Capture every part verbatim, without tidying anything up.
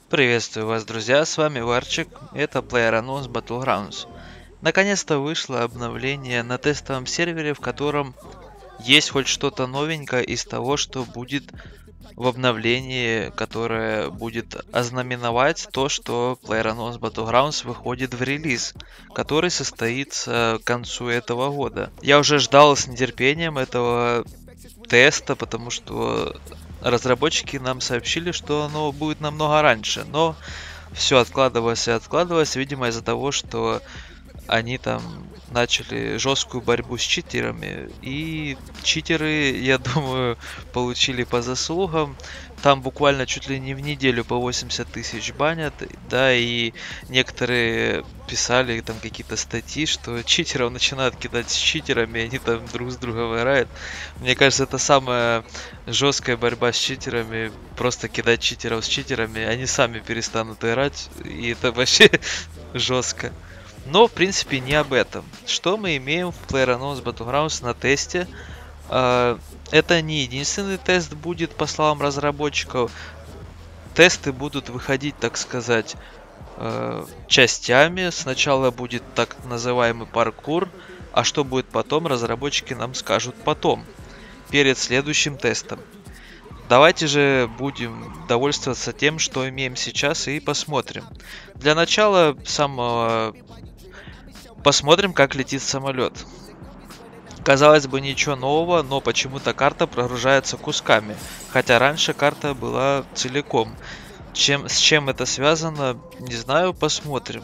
Приветствую вас, друзья, с вами Варчик, это PlayerUnknown's Battlegrounds. Наконец-то вышло обновление на тестовом сервере, в котором есть хоть что-то новенькое из того, что будет в обновлении, которое будет ознаменовать то, что PlayerUnknown's Battlegrounds выходит в релиз, который состоится к концу этого года. Я уже ждал с нетерпением этого теста, потому что разработчики нам сообщили, что оно будет намного раньше, но все откладывалось и откладывалось, видимо, из-за того, что они там начали жесткую борьбу с читерами, и читеры, я думаю, получили по заслугам. Там буквально чуть ли не в неделю по восемьдесят тысяч банят, да, и некоторые писали там какие-то статьи, что читеров начинают кидать с читерами, и они там друг с другом играют. Мне кажется, это самая жесткая борьба с читерами, просто кидать читеров с читерами, они сами перестанут играть, и это вообще жестко. Но, в принципе, не об этом. Что мы имеем в PlayerUnknown's Battlegrounds на тесте? А, Это не единственный тест будет, по словам разработчиков. Тесты будут выходить, так сказать, э, частями. Сначала будет так называемый паркур, а что будет потом, разработчики нам скажут потом, перед следующим тестом. Давайте же будем довольствоваться тем, что имеем сейчас, и посмотрим. Для начала самого посмотрим, как летит самолет. Казалось бы, ничего нового, но почему-то карта прогружается кусками, хотя раньше карта была целиком. Чем, с чем это связано, не знаю, посмотрим.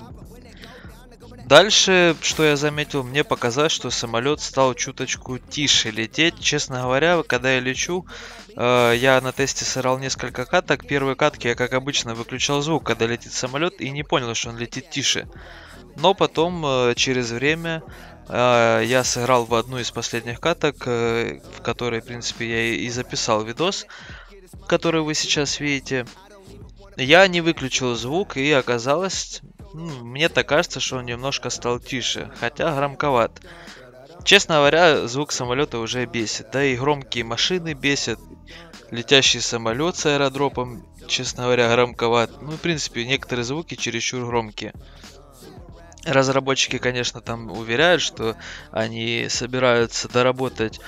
Дальше, что я заметил, мне показалось, что самолет стал чуточку тише лететь. Честно говоря, когда я лечу, э, я на тесте сыграл несколько каток. Первые катки я, как обычно, выключал звук, когда летит самолет, и не понял, что он летит тише. Но потом, э, через время, э, я сыграл в одну из последних каток, э, в которой, в принципе, я и записал видос, который вы сейчас видите. Я не выключил звук, и оказалось, ну, мне так кажется, что он немножко стал тише, хотя громковат. Честно говоря, звук самолета уже бесит, да и громкие машины бесят. Летящий самолет с аэродропом, честно говоря, громковат. Ну, в принципе, некоторые звуки чересчур громкие. Разработчики, конечно, там уверяют, что они собираются доработать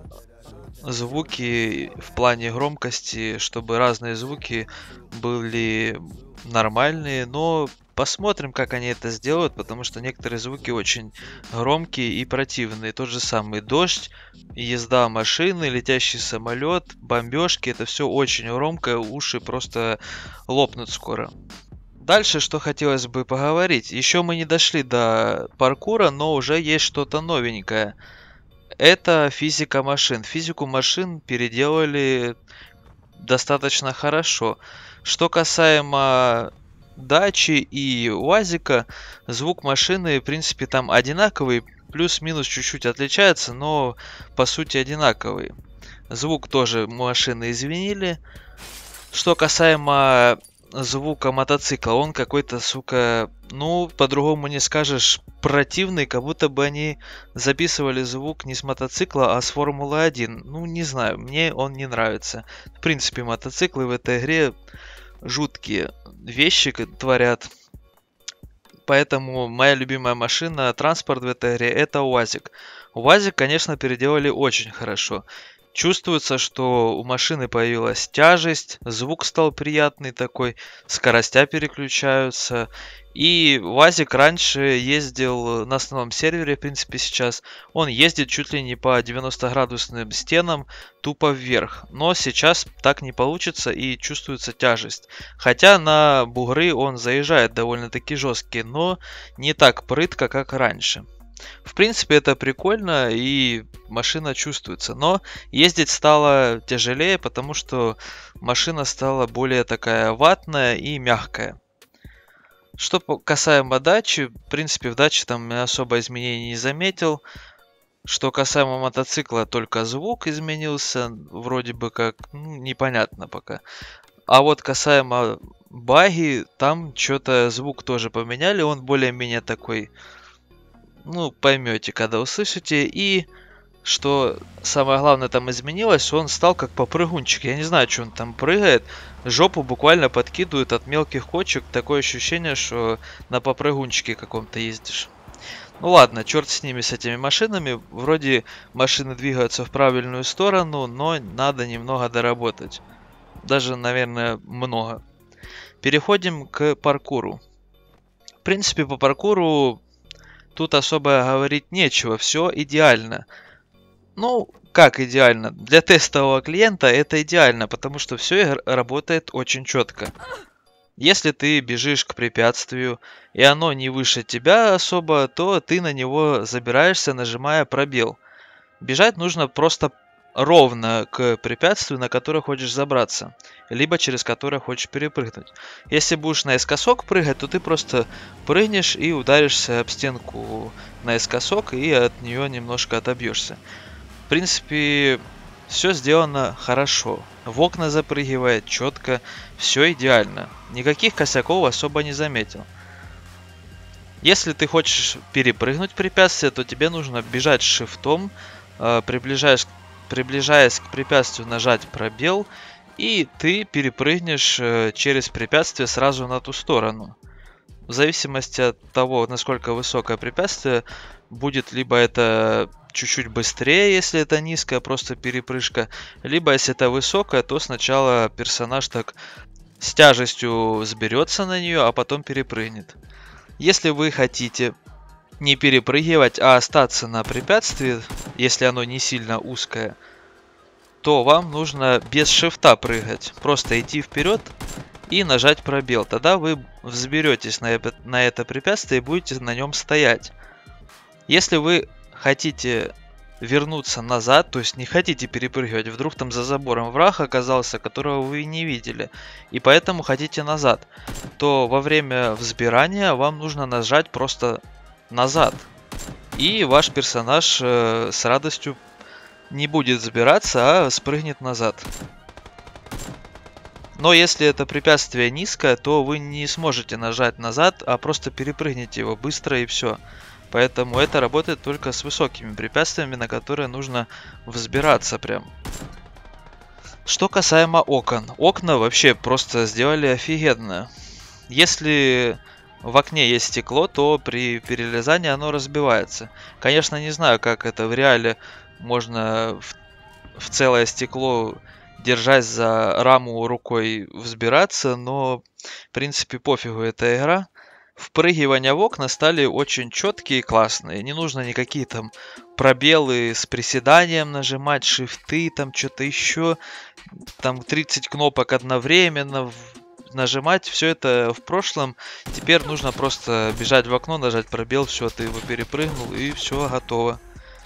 звуки в плане громкости, чтобы разные звуки были нормальные, но посмотрим, как они это сделают, потому что некоторые звуки очень громкие и противные. Тот же самый дождь, езда машины, летящий самолет, бомбежки, это все очень громко, уши просто лопнут скоро. Дальше, что хотелось бы поговорить. Еще мы не дошли до паркура, но уже есть что-то новенькое. Это физика машин. Физику машин переделали достаточно хорошо. Что касаемо дачи и УАЗика, звук машины, в принципе, там одинаковый. Плюс-минус чуть-чуть отличается, но по сути одинаковый. Звук тоже машины изменили. Что касаемо звука мотоцикла, он какой-то, сука, ну, по-другому не скажешь, противный, как будто бы они записывали звук не с мотоцикла, а с Формулы один. Ну, не знаю, мне он не нравится. В принципе, мотоциклы в этой игре жуткие вещи творят. Поэтому моя любимая машина, транспорт в этой игре, это УАЗик. УАЗик, конечно, переделали очень хорошо. Чувствуется, что у машины появилась тяжесть, звук стал приятный такой, скоростя переключаются. И УАЗик раньше ездил на основном сервере, в принципе сейчас, он ездит чуть ли не по девяносто градусным стенам, тупо вверх. Но сейчас так не получится и чувствуется тяжесть. Хотя на бугры он заезжает довольно-таки жесткий, но не так прытко, как раньше. В принципе, это прикольно, и машина чувствуется. Но ездить стало тяжелее, потому что машина стала более такая ватная и мягкая. Что касаемо дачи, в принципе, в даче там особо изменений не заметил. Что касаемо мотоцикла, только звук изменился, вроде бы как, ну, непонятно пока. А вот касаемо баги, там что-то звук тоже поменяли, он более-менее такой... Ну, поймете, когда услышите. И что самое главное там изменилось, он стал как попрыгунчик. Я не знаю, что он там прыгает. Жопу буквально подкидывает от мелких кочек. Такое ощущение, что на попрыгунчике каком-то ездишь. Ну ладно, черт с ними, с этими машинами. Вроде машины двигаются в правильную сторону, но надо немного доработать. Даже, наверное, много. Переходим к паркуру. В принципе, по паркуру тут особо говорить нечего. Все идеально. Ну, как идеально? Для тестового клиента это идеально, потому что все работает очень четко. Если ты бежишь к препятствию, и оно не выше тебя особо, то ты на него забираешься, нажимая пробел. Бежать нужно просто ровно к препятствию, на которое хочешь забраться, либо через которое хочешь перепрыгнуть. Если будешь наискосок прыгать, то ты просто прыгнешь и ударишься об стенку наискосок, и от нее немножко отобьешься. В принципе, все сделано хорошо. В окна запрыгивает четко, все идеально. Никаких косяков особо не заметил. Если ты хочешь перепрыгнуть препятствие, то тебе нужно бежать шифтом, приближаясь, приближаясь к препятствию, нажать пробел, и ты перепрыгнешь через препятствие сразу на ту сторону. В зависимости от того, насколько высокое препятствие, будет либо это чуть-чуть быстрее, если это низкая, просто перепрыжка, либо если это высокая, то сначала персонаж так с тяжестью взберется на нее, а потом перепрыгнет. Если вы хотите не перепрыгивать, а остаться на препятствии, если оно не сильно узкое, то вам нужно без шифта прыгать. Просто идти вперед и нажать пробел. Тогда вы взберетесь на это, на это препятствие и будете на нем стоять. Если вы хотите вернуться назад, то есть не хотите перепрыгивать, вдруг там за забором враг оказался, которого вы не видели, и поэтому хотите назад, то во время взбирания вам нужно нажать просто назад. И ваш персонаж э, с радостью не будет взбираться, а спрыгнет назад. Но если это препятствие низкое, то вы не сможете нажать назад, а просто перепрыгните его быстро и все. Поэтому это работает только с высокими препятствиями, на которые нужно взбираться прям. Что касаемо окон. Окна вообще просто сделали офигенно. Если в окне есть стекло, то при перелезании оно разбивается. Конечно, не знаю, как это в реале можно в, в целое стекло, держась за раму рукой, взбираться, но в принципе пофигу, эта игра. Впрыгивания в окна стали очень четкие и классные. Не нужно никакие там пробелы с приседанием нажимать, шифты, там что-то еще. Там тридцать кнопок одновременно нажимать. Все это в прошлом. Теперь нужно просто бежать в окно, нажать пробел, все, ты его перепрыгнул и все, готово.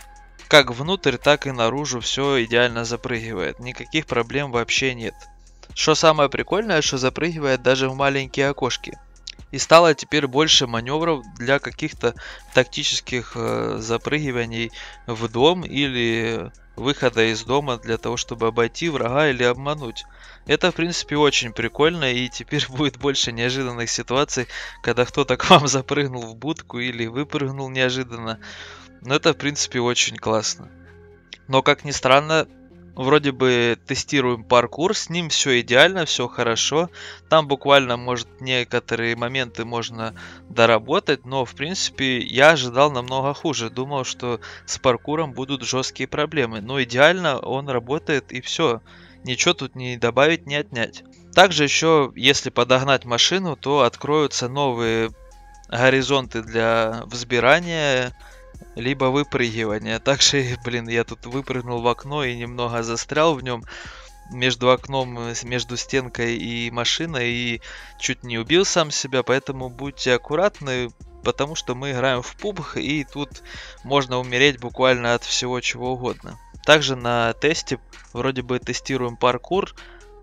Как внутрь, так и наружу все идеально запрыгивает. Никаких проблем вообще нет. Что самое прикольное, что запрыгивает даже в маленькие окошки. И стало теперь больше маневров для каких-то тактических э, запрыгиваний в дом или выхода из дома для того, чтобы обойти врага или обмануть. Это, в принципе, очень прикольно, и теперь будет больше неожиданных ситуаций, когда кто-то к вам запрыгнул в будку или выпрыгнул неожиданно. Но это, в принципе, очень классно. Но, как ни странно, вроде бы тестируем паркур, с ним все идеально, все хорошо. Там буквально, может, некоторые моменты можно доработать, но, в принципе, я ожидал намного хуже. Думал, что с паркуром будут жесткие проблемы. Но идеально он работает, и все. Ничего тут не добавить, не отнять. Также еще, если подогнать машину, то откроются новые горизонты для взбирания, либо выпрыгивания. Также, блин, я тут выпрыгнул в окно и немного застрял в нем между окном, между стенкой и машиной, и чуть не убил сам себя, поэтому будьте аккуратны, потому что мы играем в пубг, и тут можно умереть буквально от всего чего угодно. Также на тесте вроде бы тестируем паркур,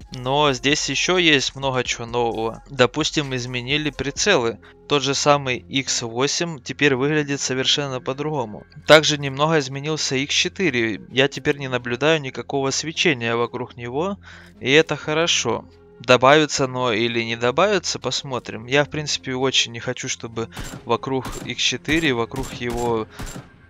но здесь еще есть много чего нового. Допустим, изменили прицелы. Тот же самый икс восемь теперь выглядит совершенно по-другому. Также немного изменился икс четыре. Я теперь не наблюдаю никакого свечения вокруг него, и это хорошо. Добавится оно или не добавится, посмотрим. Я, в принципе, очень не хочу, чтобы вокруг икс четыре, вокруг его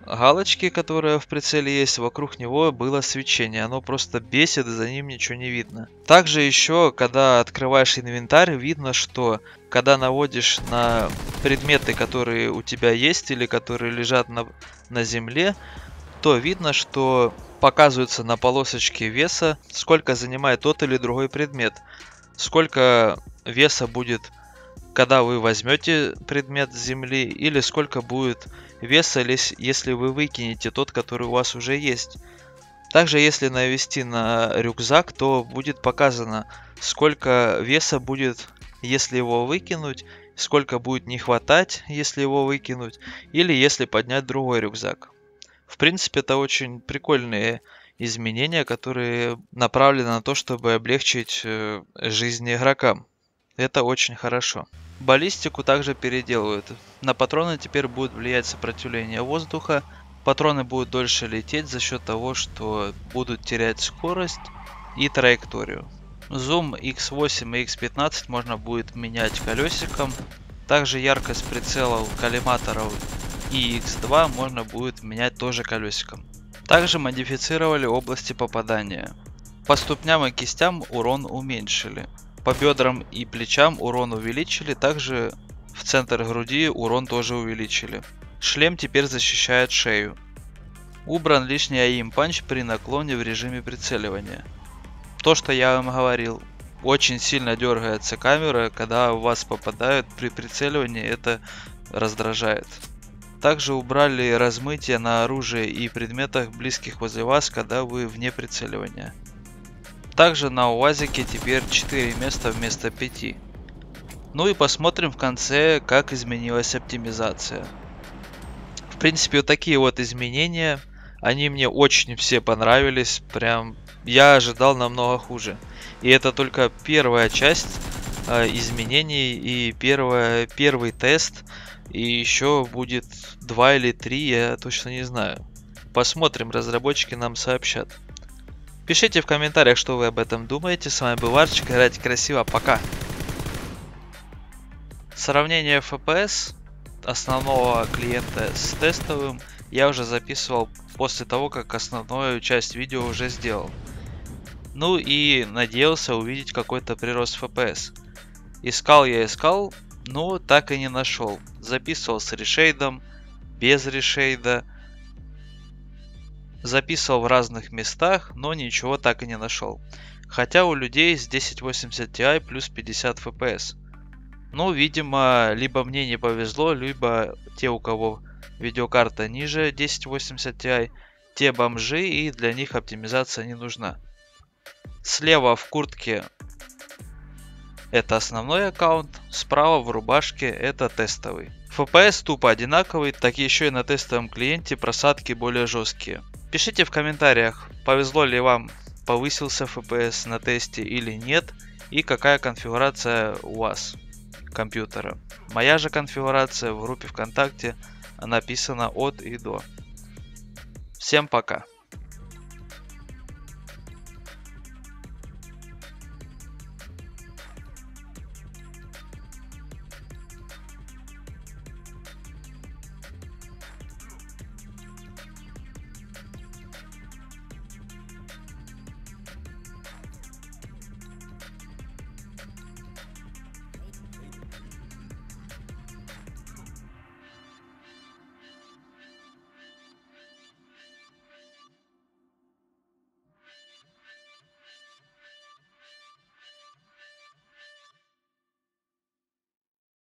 галочки, которые в прицеле есть, вокруг него было свечение. Оно просто бесит, за ним ничего не видно. Также еще, когда открываешь инвентарь, видно, что когда наводишь на предметы, которые у тебя есть или которые лежат на, на земле, то видно, что показывается на полосочке веса, сколько занимает тот или другой предмет. Сколько веса будет, когда вы возьмете предмет с земли, или сколько будет веса, если вы выкинете тот, который у вас уже есть. Также, если навести на рюкзак, то будет показано, сколько веса будет, если его выкинуть, сколько будет не хватать, если его выкинуть, или если поднять другой рюкзак. В принципе, это очень прикольные изменения, которые направлены на то, чтобы облегчить жизнь игрокам. Это очень хорошо. Баллистику также переделывают. На патроны теперь будет влиять сопротивление воздуха. Патроны будут дольше лететь за счет того, что будут терять скорость и траекторию. Зум икс восемь и икс пятнадцать можно будет менять колесиком. Также яркость прицелов, коллиматоров и икс два можно будет менять тоже колесиком. Также модифицировали области попадания. По ступням и кистям урон уменьшили. По бедрам и плечам урон увеличили, также в центр груди урон тоже увеличили. Шлем теперь защищает шею. Убран лишний аим панч при наклоне в режиме прицеливания. То, что я вам говорил, очень сильно дергается камера, когда в вас попадают при прицеливании, это раздражает. Также убрали размытие на оружии и предметах, близких возле вас, когда вы вне прицеливания. Также на УАЗике теперь четыре места вместо пяти. Ну и посмотрим в конце, как изменилась оптимизация. В принципе, вот такие вот изменения, они мне очень все понравились. Прям я ожидал намного хуже. И это только первая часть э, изменений и первая, первый тест. И еще будет два или три, я точно не знаю. Посмотрим, разработчики нам сообщат. Пишите в комментариях, что вы об этом думаете. С вами был Варчик. Играйте красиво. Пока. Сравнение эф пи эс основного клиента с тестовым я уже записывал после того, как основную часть видео уже сделал. Ну и надеялся увидеть какой-то прирост эф пи эс. Искал я искал, но так и не нашел. Записывал с решейдом, без решейда. Записывал в разных местах, но ничего так и не нашел. Хотя у людей с десять восемьдесят ти плюс пятьдесят эф пи эс. Ну, видимо, либо мне не повезло, либо те, у кого видеокарта ниже десять восемьдесят ти, те бомжи, и для них оптимизация не нужна. Слева в куртке это основной аккаунт, справа в рубашке это тестовый. эф пи эс тупо одинаковый, так еще и на тестовом клиенте просадки более жесткие. Пишите в комментариях, повезло ли вам, повысился эф пи эс на тесте или нет, и какая конфигурация у вас компьютера. Моя же конфигурация в группе ВКонтакте написана от и до. Всем пока!